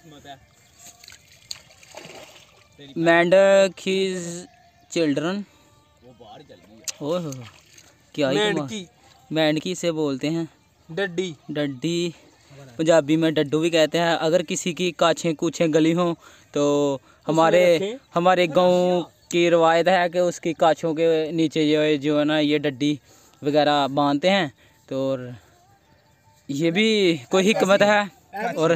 किस्मत है। मेंढक हिज चिल्ड्रन, वो बाहर चल गई है। ओह क्या ही मेंढकी से बोलते हैं डड्डी। डड्डी पंजाबी में डड्डू भी कहते हैं। अगर किसी की काछें कूछें गली हों तो हमारे गांव की रवायत है कि उसकी काछों के नीचे जो है ना ये डड्डी वगैरह बांधते हैं। तो ये भी कोई हिकमत है। और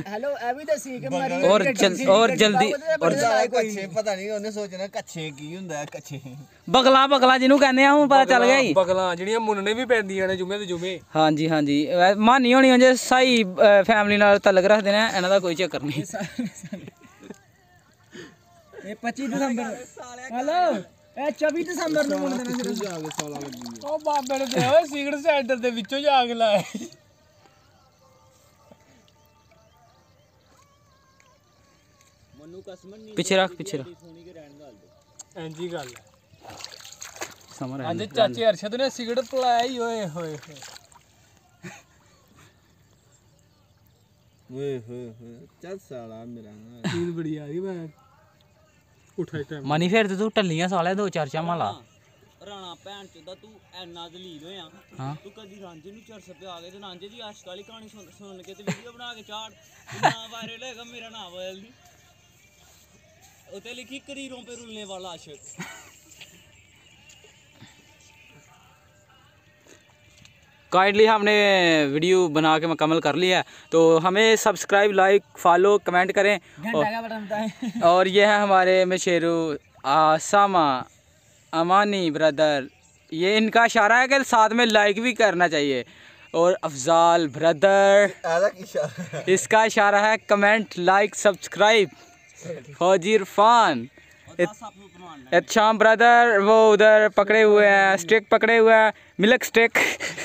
जल्दी पता नहीं उन्हें सोचना कच्छे की हुंदा है। कच्छे बगला जिन्हों कहते हैं हूँ पता चल गया ही। बगला ਜਿਹੜੀਆਂ ਮੁੰਨਣੇ भी ਪੈਂਦੀਆਂ ਨੇ ਜੁਮੇ ਤੇ ਜੁਮੇ। हाँ जी मानी होनी जे सही फैमिली नाल तलक रखते हैं इन्हां दा कोई चक्कर नहीं। ये 25 दिसंबर हेलो ए 24 दिसंबर ਨੂੰ ਮੁੰਨ ਦੇਣਾ ਸਿਰਫ ਜਾ ਕੇ ਸਾਲਾ ਲੱਗੀ ਉਹ ਬਾਬੇ ਨੇ ਤੇ ਓਏ ਸਿਗਰਟ ਸੈਂਟਰ ਦੇ ਵਿੱਚੋਂ ਜਾ ਕੇ ਲਾਇਆ। पीछे रख एंजी गल समझ आज चाचे अरशद ने सिगरेट पलाया ही ओए होए चल साला मेरा नींद बड़ी आ रही मैं उठा इस टाइम मनी फिर तू टल्लियां साले दो चार चामा ला राणा भैन चोदा तू एना दलील होया। हां तू कदी रांझे नु चरस पे आ गए ते रांझे दी आशिक वाली कहानी सुन के ते वीडियो बना के चाड़ ना वायरल होएगा मेरा नाम बदल दी उते लिखी करीरों पे रुलने वाला आशिक। काइंडली हमने वीडियो बना के मुकम्मल कर लिया है तो हमें सब्सक्राइब लाइक फॉलो कमेंट करें। और ये है हमारे मशेरू आसामा अमानी ब्रदर, ये इनका इशारा है कि साथ में लाइक भी करना चाहिए। और अफजाल ब्रदर इसका इशारा है कमेंट लाइक सब्सक्राइब। फौजी इरफान शाम ब्रदर वो उधर पकड़े हुए हैं, स्टिक पकड़े हुए हैं, मिल्क स्टिक।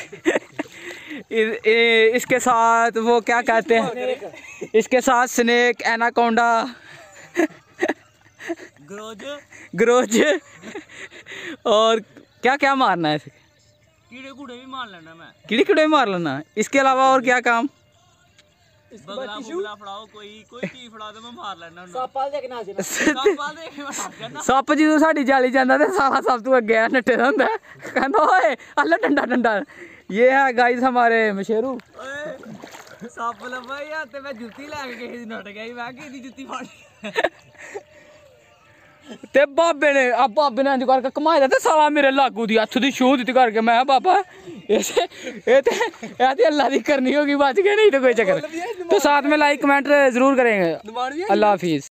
इसके साथ वो क्या कहते हैं, इसके साथ स्नेक एनाकोंडा ग्रोज और क्या क्या मारना है इसे, कीड़े कूड़े भी मार लेना मैं, कीड़े कूड़े भी मार लेना। इसके अलावा और क्या काम, बगला बुगला फड़ाओ कोई चीज फड़ा दे मैं मार लेना। सप्प जो साड़ी जाली जाता तो सारा सब तू अगे नट्टे दा हुंदा कहंदा ओए अल्ला डंडा डंडा। ये है गाइस हमारे मशेरू। सप्प लब्भा यार ते मैं जुत्ती लैके किसी दी नट गई मैं कि दी जुत्ती फाड़ी ते बाबे ने इंज करके घुमाया ते साला मेरे लागू दी हत्थ दी छूह दित्ती करके। मैं बाबा ये ते अल्लाह दी करनी होगी, बच गए नहीं तो कोई चक्कर। तो साथ में लाइक कमेंट जरूर करेंगे। अल्लाह हाफिज़।